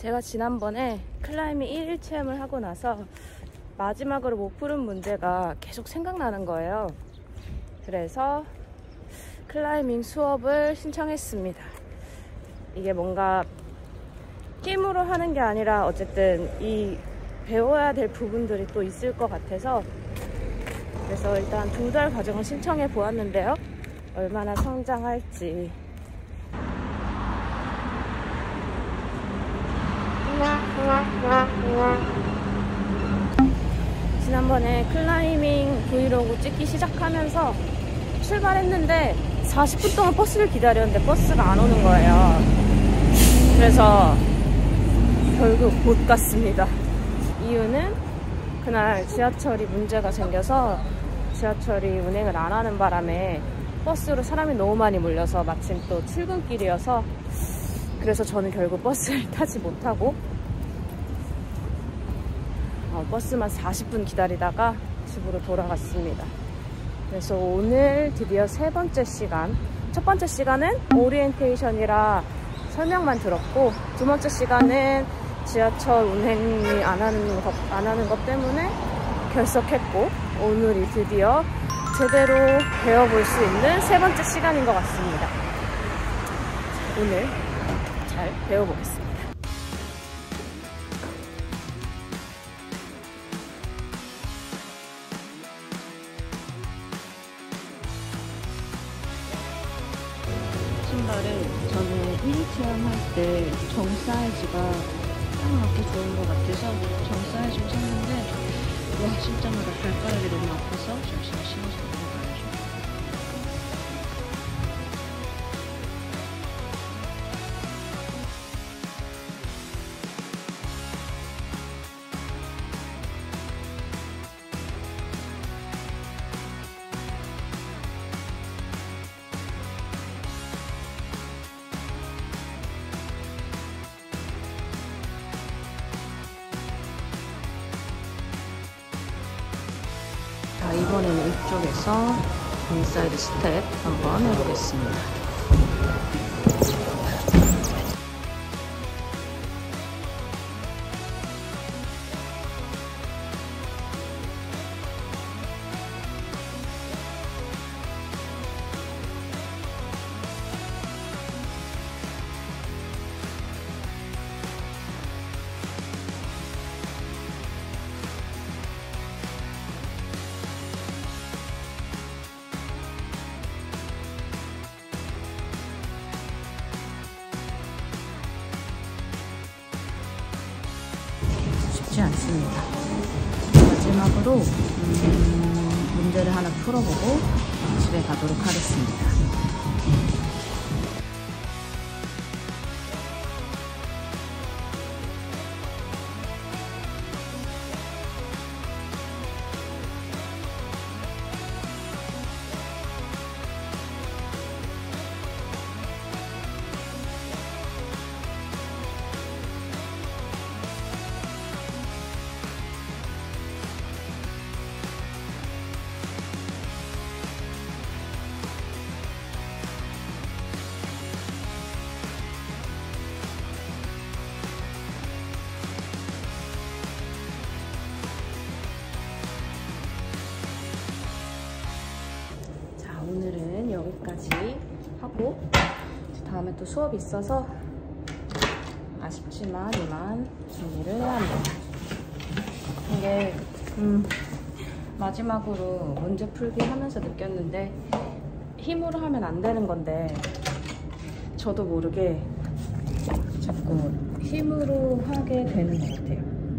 제가 지난번에 클라이밍 1일 체험을 하고 나서 마지막으로 못 푸는 문제가 계속 생각나는 거예요. 그래서 클라이밍 수업을 신청했습니다. 이게 뭔가 힘으로 하는 게 아니라 어쨌든 이 배워야 될 부분들이 또 있을 것 같아서, 그래서 일단 2달 과정을 신청해 보았는데요. 얼마나 성장할지. 지난번에 클라이밍 브이로그 찍기 시작하면서 출발했는데 40분 동안 버스를 기다렸는데 버스가 안 오는 거예요. 그래서 결국 못 갔습니다. 이유는 그날 지하철이 문제가 생겨서 지하철이 운행을 안 하는 바람에 버스로 사람이 너무 많이 몰려서 마침 또 출근길이어서, 그래서 저는 결국 버스를 타지 못하고 버스만 40분 기다리다가 집으로 돌아갔습니다. 그래서 오늘 드디어 3번째 시간, 첫 번째 시간은 오리엔테이션이라 설명만 들었고, 2번째 시간은 지하철 운행이 안 하는 것 때문에 결석했고, 오늘이 드디어 제대로 배워볼 수 있는 3번째 시간인 것 같습니다. 오늘 잘 배워보겠습니다. 신발을 저는 1일 체험할 때 정 사이즈가 딱 맞게 좋은 것 같아서 정 사이즈로 샀는데, 와, 신자마자 발가락이 너무 아파서 잠시만 신어서 넘어가야죠. 자, 이번에는 이쪽에서 인사이드 스텝 한번 해보겠습니다. 쉽지 않습니다. 마지막으로 문제를 하나 풀어보고 집에 가도록 하겠습니다. 오늘은 여기까지 하고 다음에 또 수업이 있어서 아쉽지만 이만 준비를 해야 합니다. 이게 마지막으로 문제 풀기 하면서 느꼈는데, 힘으로 하면 안 되는 건데 저도 모르게 자꾸 힘으로 하게 되는 것 같아요.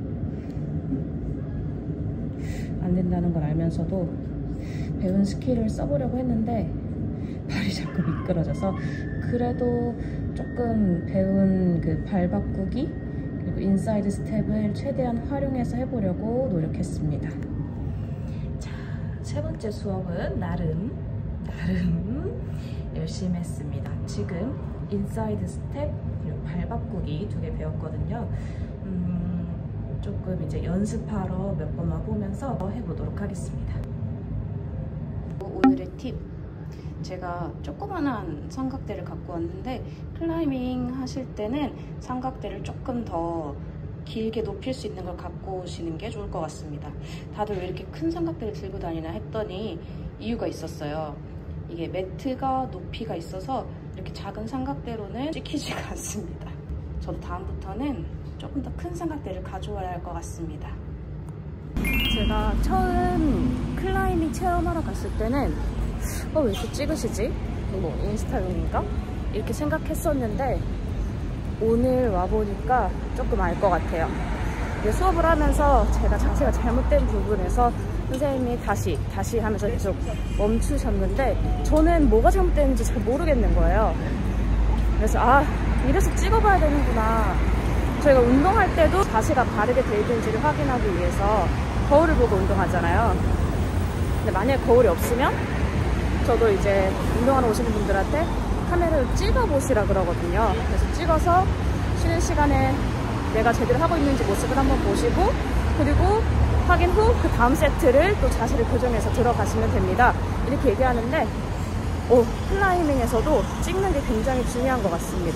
안 된다는 걸 알면서도 배운 스킬을 써보려고 했는데 발이 자꾸 미끄러져서, 그래도 조금 배운 그 발 바꾸기 그리고 인사이드 스텝을 최대한 활용해서 해보려고 노력했습니다. 자, 3번째 수업은 나름 열심히 했습니다. 지금 인사이드 스텝 그리고 발 바꾸기 2개 배웠거든요. 조금 이제 연습하러 몇 번만 보면서 해보도록 하겠습니다. 오늘의 팁, 제가 조그만한 삼각대를 갖고 왔는데 클라이밍 하실 때는 삼각대를 조금 더 길게 높일 수 있는 걸 갖고 오시는 게 좋을 것 같습니다. 다들 왜 이렇게 큰 삼각대를 들고 다니나 했더니 이유가 있었어요. 이게 매트가 높이가 있어서 이렇게 작은 삼각대로는 찍히지가 않습니다. 저도 다음부터는 조금 더 큰 삼각대를 가져와야 할 것 같습니다. 제가 처음 클라이밍 체험하러 갔을 때는 왜 이렇게 찍으시지? 뭐 인스타용인가? 이렇게 생각했었는데 오늘 와보니까 조금 알 것 같아요. 수업을 하면서 제가 자세가 잘못된 부분에서 선생님이 다시 하면서 계속 멈추셨는데 저는 뭐가 잘못됐는지 잘 모르겠는 거예요. 그래서 이래서 찍어봐야 되는구나. 저희가 운동할 때도 자세가 바르게 돼 있는지를 확인하기 위해서 거울을 보고 운동하잖아요. 근데 만약에 거울이 없으면 저도 이제 운동하러 오시는 분들한테 카메라를 찍어보시라 그러거든요. 그래서 찍어서 쉬는 시간에 내가 제대로 하고 있는지 모습을 한번 보시고 그리고 확인 후 그 다음 세트를 또 자세를 교정해서 들어가시면 됩니다. 이렇게 얘기하는데 클라이밍에서도 찍는 게 굉장히 중요한 것 같습니다.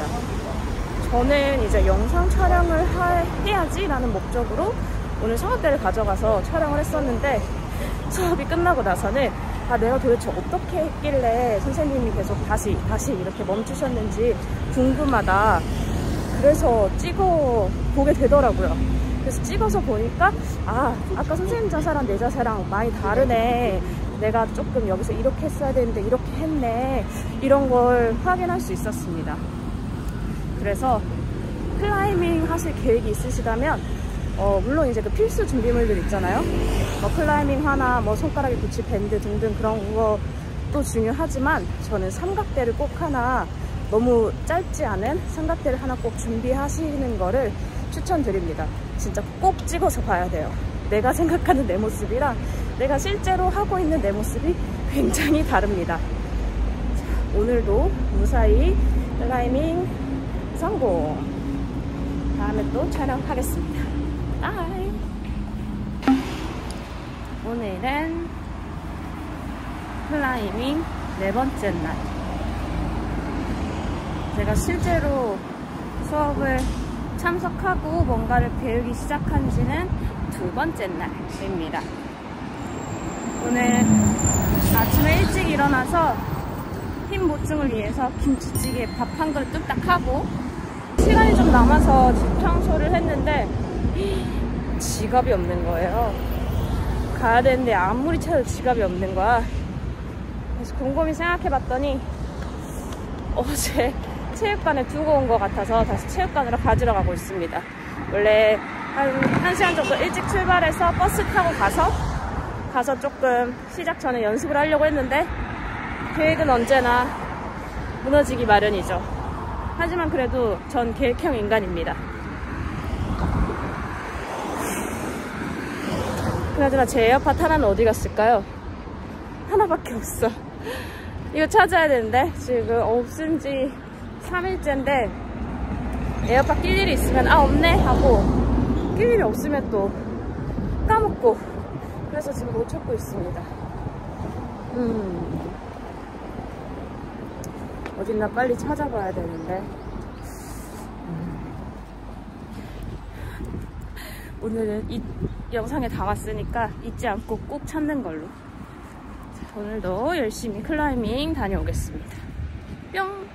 저는 이제 영상 촬영을 해야지 라는 목적으로 오늘 삼각대를 가져가서 촬영을 했었는데 수업이 끝나고 나서는 내가 도대체 어떻게 했길래 선생님이 계속 다시 이렇게 멈추셨는지 궁금하다. 그래서 찍어보게 되더라고요. 그래서 찍어서 보니까 아까 선생님 자세랑 내 자세랑 많이 다르네. 내가 조금 여기서 이렇게 했어야 되는데 이렇게 했네. 이런 걸 확인할 수 있었습니다. 그래서 클라이밍 하실 계획이 있으시다면 물론 이제 그 필수 준비물들 있잖아요. 클라이밍 화나 손가락에 붙일 밴드 등등 그런 것도 중요하지만 저는 삼각대를 꼭 하나 너무 짧지 않은 삼각대를 하나 꼭 준비하시는 거를 추천드립니다. 진짜 꼭 찍어서 봐야 돼요. 내가 생각하는 내 모습이랑 내가 실제로 하고 있는 내 모습이 굉장히 다릅니다. 자, 오늘도 무사히 클라이밍 성공. 다음에 또 촬영하겠습니다. 바이. 오늘은 클라이밍 4번째 날. 제가 실제로 수업을 참석하고 뭔가를 배우기 시작한 지는 2번째 날입니다. 오늘 아침에 일찍 일어나서 힘 보충을 위해서 김치찌개 밥 한 그릇 뚝딱 하고 시간이 좀 남아서 집 청소를 했는데 지갑이 없는 거예요. 가야 되는데 아무리 찾아도 지갑이 없는 거야. 그래서 곰곰이 생각해 봤더니 어제 체육관에 두고 온 것 같아서 다시 체육관으로 가지러 가고 있습니다. 원래 한 1시간 정도 일찍 출발해서 버스 타고 가서 조금 시작 전에 연습을 하려고 했는데 계획은 언제나 무너지기 마련이죠. 하지만 그래도 전 계획형 인간입니다. 그나저나 제 에어팟 하나는 어디 갔을까요? 하나밖에 없어. 이거 찾아야 되는데 지금 없은 지 3일째인데 에어팟 낄 일이 있으면 없네 하고 낄 일이 없으면 또 까먹고 그래서 지금 못 찾고 있습니다. 어딨나 빨리 찾아봐야 되는데 오늘은 이 영상에 담았으니까 잊지 않고 꼭 찾는 걸로. 자, 오늘도 열심히 클라이밍 다녀오겠습니다. 뿅!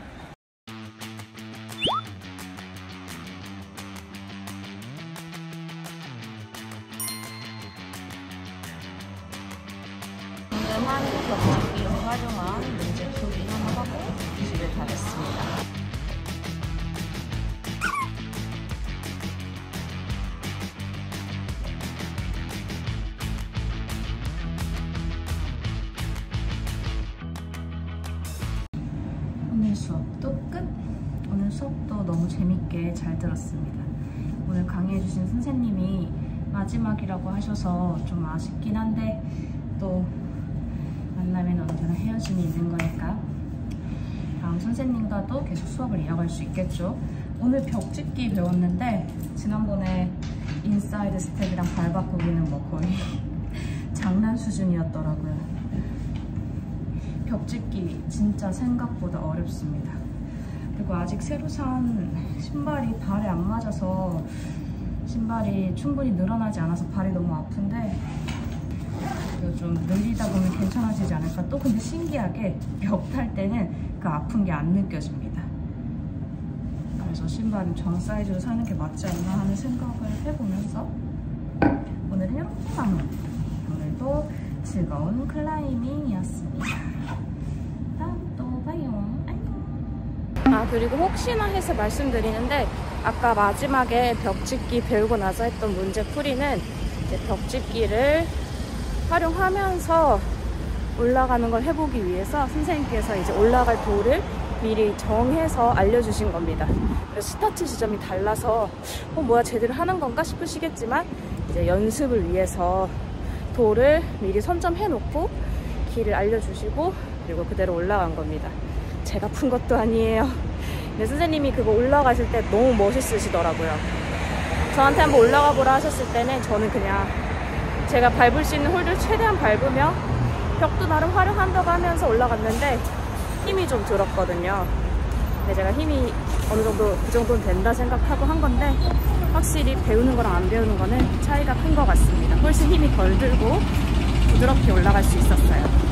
오늘만 경락기로 활용한 문제 풀이 하나 하고 집에 가겠습니다. 오늘 수업도 끝! 오늘 수업도 너무 재밌게 잘 들었습니다. 오늘 강의해주신 선생님이 마지막이라고 하셔서 좀 아쉽긴 한데 또 만나면 언제나 헤어짐이 있는 거니까 다음 선생님과도 계속 수업을 이어갈 수 있겠죠. 오늘 벽짓기 배웠는데 지난번에 인사이드 스텝이랑 발 바꾸기는 뭐 거의 장난 수준이었더라고요. 벽짓기 진짜 생각보다 어렵습니다. 그리고 아직 새로 산 신발이 발에 안 맞아서 신발이 충분히 늘어나지 않아서 발이 너무 아픈데 이거 좀 늘리다 보면 괜찮아지지 않을까. 또 근데 신기하게 벽 탈 때는 그 아픈 게 안 느껴집니다. 그래서 신발은 정 사이즈로 사는 게 맞지 않나 하는 생각을 해보면서 오늘은 이렇게 마무리. 오늘도 즐거운 클라이밍이었습니다. 다음 또 봐요. 안녕. 그리고 혹시나 해서 말씀드리는데 아까 마지막에 벽짓기 배우고 나서 했던 문제풀이는 이제 벽짓기를 활용하면서 올라가는 걸 해보기 위해서 선생님께서 이제 올라갈 돌을 미리 정해서 알려주신 겁니다. 그래서 스타트 지점이 달라서 뭐야 제대로 하는 건가 싶으시겠지만 이제 연습을 위해서 돌을 미리 선점해 놓고 길을 알려주시고 그리고 그대로 올라간 겁니다. 제가 푼 것도 아니에요. 근데 선생님이 그거 올라가실 때 너무 멋있으시더라고요. 저한테 한번 올라가 보라 하셨을 때는 저는 그냥 제가 밟을 수 있는 홀들 최대한 밟으며 벽도 나름 활용한다고 하면서 올라갔는데 힘이 좀 들었거든요. 근데 제가 힘이 어느 정도 그 정도는 된다 생각하고 한 건데 확실히 배우는 거랑 안 배우는 거는 차이가 큰 것 같습니다. 훨씬 힘이 덜 들고 부드럽게 올라갈 수 있었어요.